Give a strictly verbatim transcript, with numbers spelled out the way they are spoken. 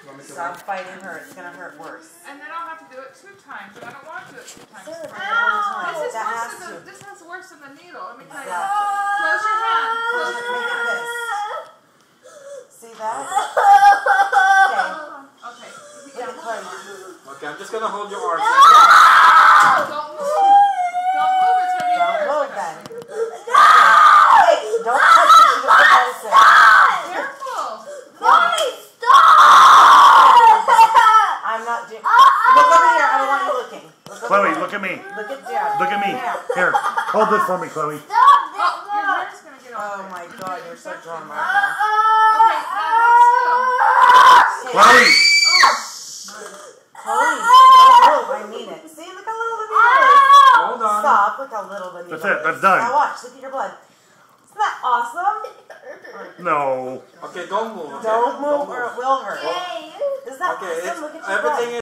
want me to Stop fighting her. It's gonna hurt worse. And then I'll have to do it two times, and I don't want to do it two times. Sarah, This is that worse has than the, to. this has worse than the needle. Let me tell you. Exactly. Close your hand. Close your Make hand. it this. See that? Okay. Okay. Look at Chloe. Okay, I'm just gonna hold your arm. Don't move. Don't move. It's gonna be Don't worse. move then. Hey, don't touch it. You don't medicine. Careful. Mommy, stop! I'm not doing. Look over here. I don't want you looking. Look Chloe, over look at me. Look at Dad. Look at me. There. Here, hold this for me, Chloe. Stop Oh, this your one! hair's gonna get all Oh my God, you're so drunk right Okay, now hold still. now. Chloe! Chloe, don't move. I mean it. See, look how little the needle is. Hold on. Stop. Look how little the needle is. That's it. That's done. Now watch. Look at your blood. Isn't that awesome? No. Okay, don't move. Okay? Don't move or it will hurt. Yay. Is that Okay, awesome? it's, Look at your blood. everything is